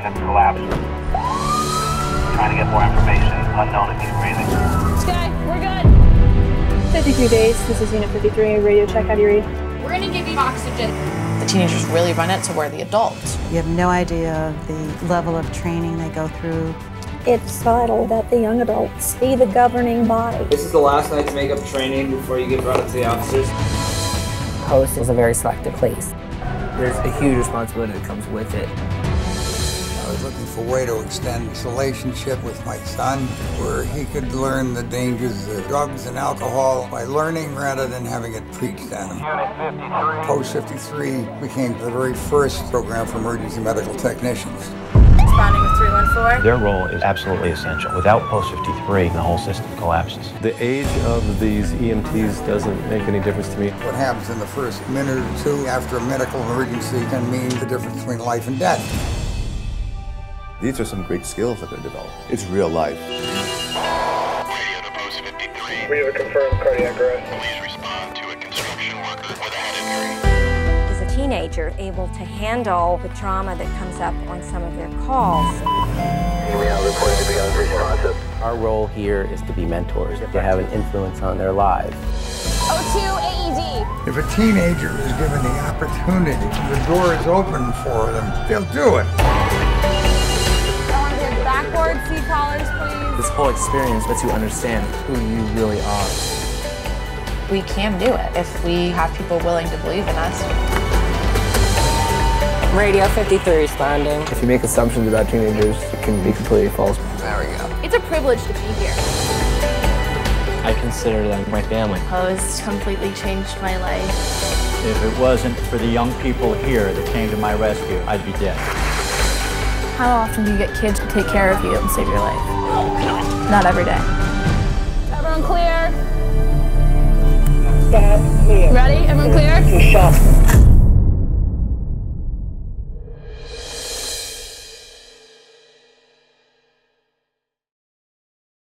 engines collapsed. Trying to get more information. Unknown if he's breathing. Sky, we're good. 52 days. This is Unit 53. Radio check. How do you read? We're gonna give you oxygen. The teenagers really run it to where the adults. You have no idea of the level of training they go through. It's vital that the young adults be the governing body. This is the last night to make up training before you get brought up to the officers. Post is a very selective place. There's a huge responsibility that comes with it. I was looking for a way to extend this relationship with my son where he could learn the dangers of drugs and alcohol by learning rather than having it preached at him. Unit 53. Post 53 became the very first program for emergency medical technicians. Responding with 314. Their role is absolutely essential. Without Post 53, the whole system collapses. The age of these EMTs doesn't make any difference to me. What happens in the first minute or two after a medical emergency can mean the difference between life and death. These are some great skills that they're developing. It's real life. Radio to Post 53. We have a confirmed cardiac arrest. Please respond to a construction worker with a head injury. Is a teenager able to handle the trauma that comes up on some of their calls? We are reported to be unresponsive. Our role here is to be mentors, to have an influence on their lives. O2 AED. If a teenager is given the opportunity, the door is open for them, they'll do it. Backboard seat collars, please. This whole experience lets you understand who you really are. We can do it if we have people willing to believe in us. Radio 53 responding. If you make assumptions about teenagers, it can be completely false. There we go. It's a privilege to be here. I consider them my family. Post completely changed my life. If it wasn't for the young people here that came to my rescue, I'd be dead. How often do you get kids to take care of you and save your life? Not every day. Everyone clear? Stop, clear. Ready? Everyone clear? Stop.